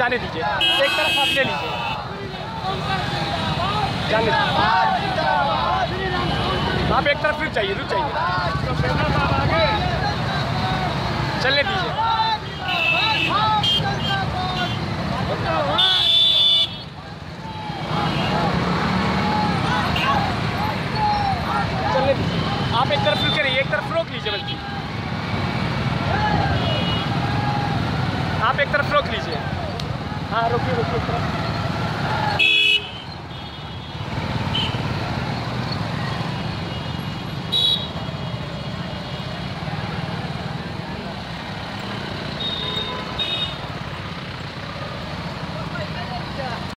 जाने दीजिए, एक तरफ आप ले लीजिए, जाने दीजिए। आप एक तरफ रुक जाइए, चलने दीजिए।